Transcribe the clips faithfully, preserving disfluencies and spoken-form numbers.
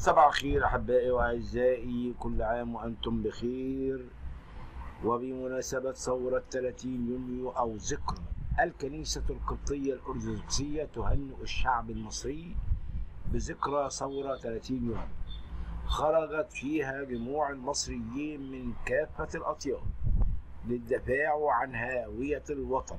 صباح الخير أحبائي وأعزائي، كل عام وأنتم بخير. وبمناسبة ثورة ثلاثين يونيو أو ذكرى، الكنيسة القبطية الأرثوذكسية تهنئ الشعب المصري بذكرى ثورة ثلاثين يونيو، خرجت فيها جموع المصريين من كافة الأطياف للدفاع عن هوية الوطن.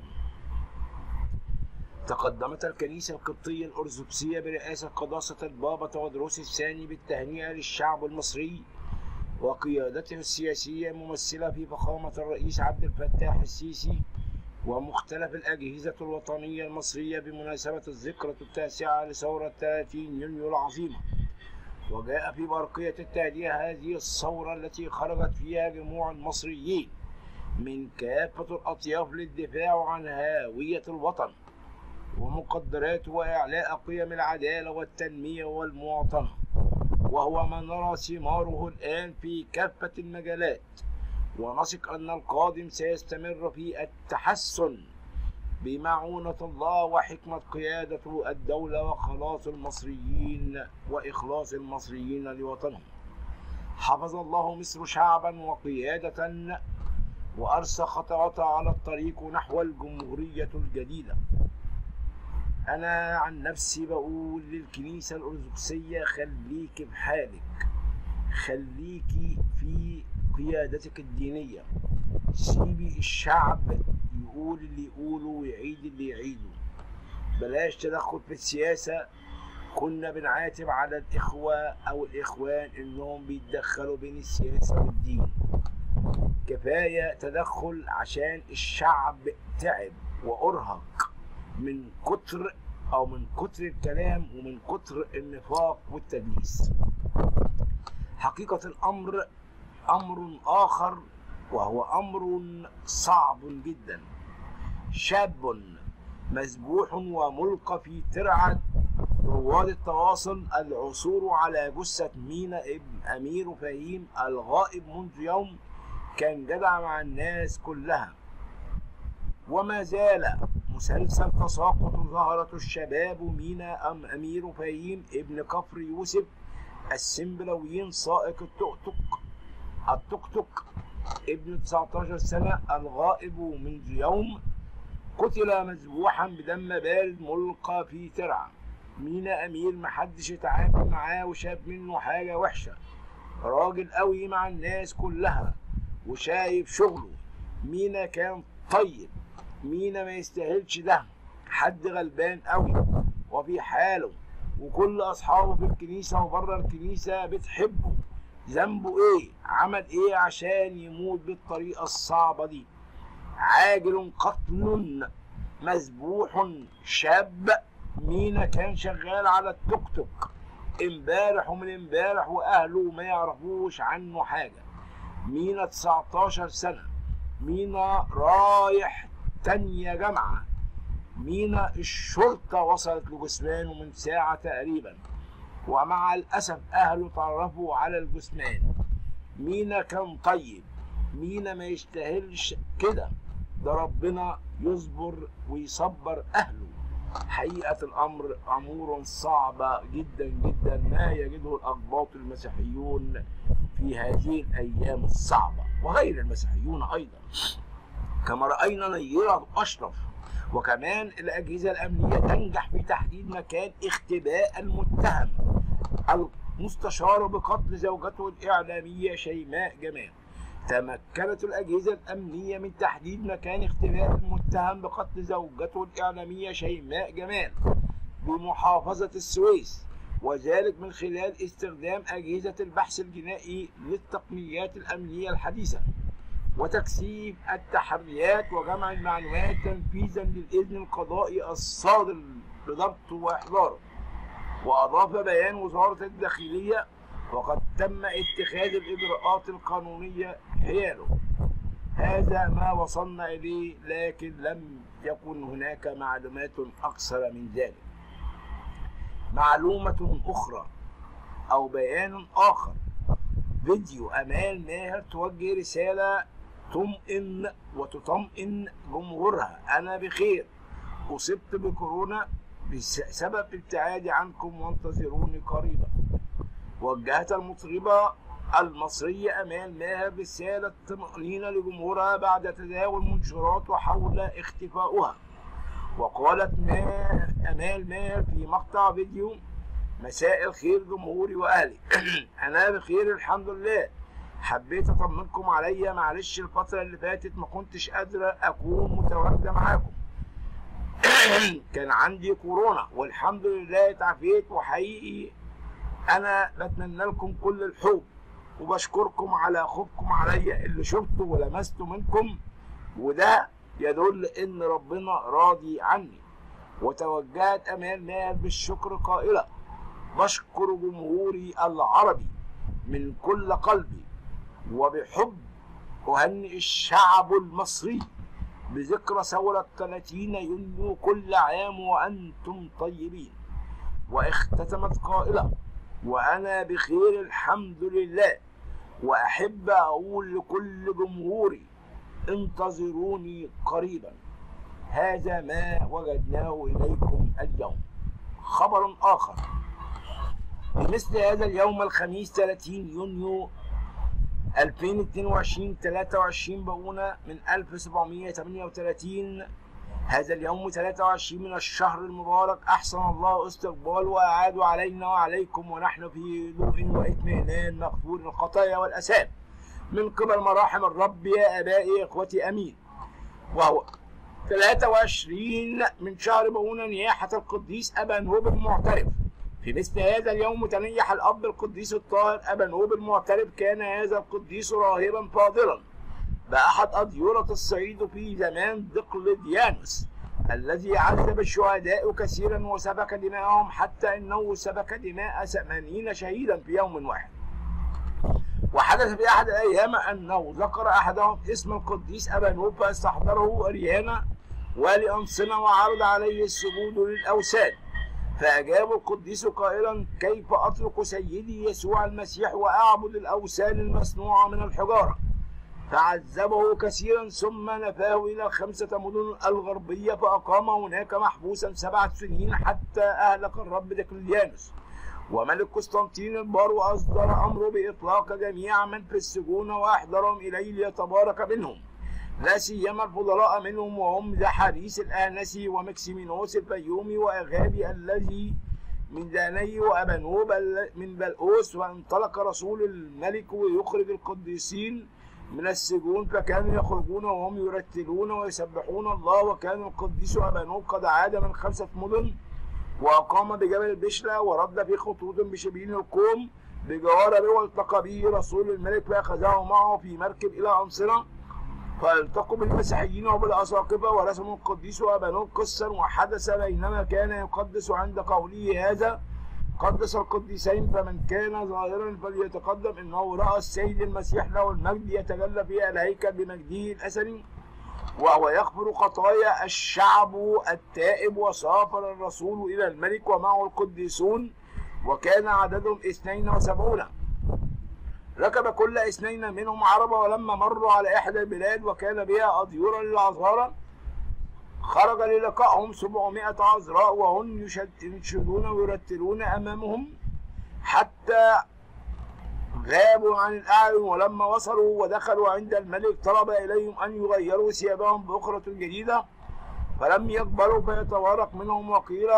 تقدمت الكنيسة القبطية الأرثوذكسية برئاسة قداسة البابا تودروس الثاني بالتهنئة للشعب المصري وقيادته السياسية الممثلة في فخامة الرئيس عبد الفتاح السيسي ومختلف الأجهزة الوطنية المصرية بمناسبة الذكرى التاسعة لثورة ثلاثين يونيو العظيمة. وجاء في برقية التهنئة هذه الثورة التي خرجت فيها جموع المصريين من كافة الأطياف للدفاع عن هوية الوطن ومقدراته وإعلاء قيم العدالة والتنمية والمواطنة، وهو ما نرى ثماره الآن في كافة المجالات، ونثق أن القادم سيستمر في التحسن بمعونة الله وحكمة قيادة الدولة وخلاص المصريين وإخلاص المصريين لوطنهم. حفظ الله مصر شعبا وقيادة وأرسى خطواتها على الطريق نحو الجمهورية الجديدة. أنا عن نفسي بقول للكنيسة الأرثوذكسية خليكي بحالك، خليكي في قيادتك الدينية، سيبي الشعب يقول اللي يقوله ويعيد اللي يعيده، بلاش تدخل في السياسة. كنا بنعاتب على الإخوة أو الإخوان إنهم بيتدخلوا بين السياسة والدين، كفاية تدخل عشان الشعب تعب وأرهق من كتر أو من كتر الكلام ومن كتر النفاق والتدليس. حقيقة الأمر أمر آخر، وهو أمر صعب جدا. شاب مذبوح وملقى في ترعة رواد التواصل العثور على جثة مينا ابن أمير فهيم الغائب منذ يوم، كان جدع مع الناس كلها. وما زال مسلسل تساقط ظهرة الشباب مينا أم أمير فهيم ابن كفر يوسف السنبلاويين سائق التوك توك التوك توك ابن تسعة عشر سنة الغائب منذ يوم، قتل مذبوحا بدم بارد ملقى في ترعة. مينا أمير محدش يتعامل معاه وشاف منه حاجة وحشة، راجل قوي مع الناس كلها وشايف شغله. مينا كان طيب، مينا ما يستاهلش ده، حد غلبان قوي وفي حاله، وكل اصحابه في الكنيسه وبره الكنيسه بتحبه. ذنبه ايه؟ عمل ايه عشان يموت بالطريقه الصعبه دي؟ عاجل قتل مذبوح شاب. مينا كان شغال على التوك توك امبارح ومن امبارح واهله ما يعرفوش عنه حاجه. مينا تسعة عشر سنه، مينا رايح تانية جامعة. مينا الشرطة وصلت لجثمانه من ساعة تقريبا، ومع الأسف أهله تعرفوا على الجثمان. مينا كان طيب، مينا ما يستاهلش كده، ده ربنا يصبر ويصبر أهله. حقيقة الأمر أمور صعبة جدا جدا ما يجده الأقباط المسيحيون في هذه الأيام الصعبة، وغير المسيحيون أيضا، كما رأينا نيرة أشرف. وكمان الأجهزة الأمنية تنجح في تحديد مكان اختباء المتهم المستشار بقتل زوجته الإعلامية شيماء جمال. تمكنت الأجهزة الأمنية من تحديد مكان اختباء المتهم بقتل زوجته الإعلامية شيماء جمال بمحافظة السويس، وذلك من خلال استخدام أجهزة البحث الجنائي للتقنيات الأمنية الحديثة وتكثيف التحريات وجمع المعلومات تنفيذا للإذن القضائي الصادر بضبطه وإحضاره. وأضاف بيان وزارة الداخلية: وقد تم اتخاذ الإجراءات القانونية حياله. هذا ما وصلنا إليه، لكن لم يكن هناك معلومات أكثر من ذلك. معلومة أخرى أو بيان آخر: فيديو أمال ماهر توجه رسالة تطمئن وتطمئن جمهورها: أنا بخير، أصبت بكورونا بسبب ابتعادي عنكم وانتظروني قريبا. وجهت المطربة المصرية آمال ماهر رسالة طمأنينة لجمهورها بعد تداول منشورات حول اختفائها. وقالت آمال ماهر في مقطع فيديو: مساء الخير جمهوري وأهلي. أنا بخير الحمد لله. حبيت أطمنكم عليا، معلش الفترة اللي فاتت ما كنتش قادرة أكون متواجدة معاكم. كان عندي كورونا والحمد لله اتعافيت، وحقيقي أنا بتمنى لكم كل الحب وبشكركم على خوفكم عليا اللي شفته ولمسته منكم، وده يدل إن ربنا راضي عني. وتوجهت آمال ماهر بالشكر قائلة: بشكر جمهوري العربي من كل قلبي، وبحب أهنئ الشعب المصري بذكرى ثورة ثلاثين يونيو، كل عام وأنتم طيبين. واختتمت قائلة: وأنا بخير الحمد لله، وأحب أقول لكل جمهوري انتظروني قريبا. هذا ما وجدناه إليكم اليوم. خبر آخر: في مثل هذا اليوم الخميس ثلاثين يونيو ألفين واثنين وعشرين ثلاثة وعشرين بقونا من ألف وسبعمائة وثمانية وثلاثين، هذا اليوم ثلاثة وعشرين من الشهر المبارك، أحسن الله استقبال وأعاد علينا وعليكم ونحن في هدوء واطمئنان مغفور الخطايا والأثام من قبل مراحم الرب يا آبائي إخوتي أمين. وهو ثلاثة وعشرين من شهر بقونا نياحة القديس أبا نوب المعترف. في مثل هذا اليوم تنيح الأب القديس الطاهر أبا نوب المعترف. كان هذا القديس راهبا فاضلا بأحد أديرة الصعيد في زمان دقلديانوس الذي عذب الشهداء كثيرا وسفك دماءهم، حتى إنه سفك دماء ثمانين شهيدا في يوم واحد. وحدث في أحد الأيام أنه ذكر أحدهم اسم القديس أبا نوب، فاستحضره أريانا والي أنصنة وعرض عليه السجود للأوثان. فأجاب القديس قائلا: كيف أترك سيدي يسوع المسيح وأعبد الأوثان المصنوعة من الحجارة؟ فعذبه كثيرا ثم نفاه إلى الخمسة مدن الغربية، فأقام هناك محبوسا سبعة سنين حتى أهلك الرب دقلديانوس. وملك قسطنطين البار وأصدر أمره بإطلاق جميع من في السجون وأحضرهم إليه ليتبارك منهم، لا سيما الفضلاء منهم، وهم زحاريس الآنسي ومكسيمينوس الفيومي وأغابي الذي من داني وأبا نوب من بلقوس. وانطلق رسول الملك ويخرج القديسين من السجون، فكانوا يخرجون وهم يرتلون ويسبحون الله. وكان القديس أبا نوب قد عاد من خمسة مدن وأقام بجبل البشلة، ورد في خطوط بشبين القوم بجوار به، والتقى به رسول الملك فأخذه معه في مركب إلى أنصنة، فالتقوا بالمسيحيين وبالأساقفة ورسموا القديس أبا نوب قسا. وحدث بينما كان يقدس عند قوله هذا قدس القديسين، فمن كان ظاهرا فليتقدم، إنه رأى السيد المسيح له المجد يتجلى في الهيكل بمجده الأسني وهو يغفر خطايا الشعب التائب. وسافر الرسول إلى الملك ومعه القديسون، وكان عددهم اثنين وسبعون. ركب كل اثنين منهم عربة، ولما مروا على إحدى البلاد وكان بها أديرا للعذارى خرج للقائهم سبعمائة عذراء، وهم ينشدون ويرتلون أمامهم حتى غابوا عن الأعين. ولما وصلوا ودخلوا عند الملك طلب إليهم أن يغيروا ثيابهم بأخرة جديدة، فلم يقبلوا، فيتوارق منهم وقيل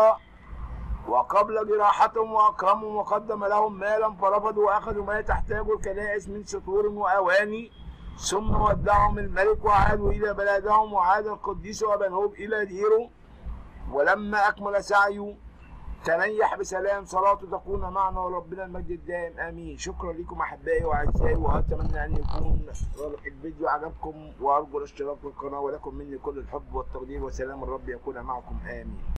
وقبل جراحتهم وأكرمهم وقدم لهم مالا، فرفضوا وأخذوا ما تحتاج الكنائس من سطور وأواني. ثم ودعهم الملك وعادوا إلى بلادهم. وعاد القديس أبا نوب إلى ديره، ولما أكمل سعيه تنيح بسلام. صلاته تكون معنا وربنا المجد الدائم آمين. شكرا لكم أحبائي وأعزائي، وأتمنى أن يكون الفيديو عجبكم، وأرجو الاشتراك في القناة، ولكم مني كل الحب والتقدير، وسلام الرب يكون معكم آمين.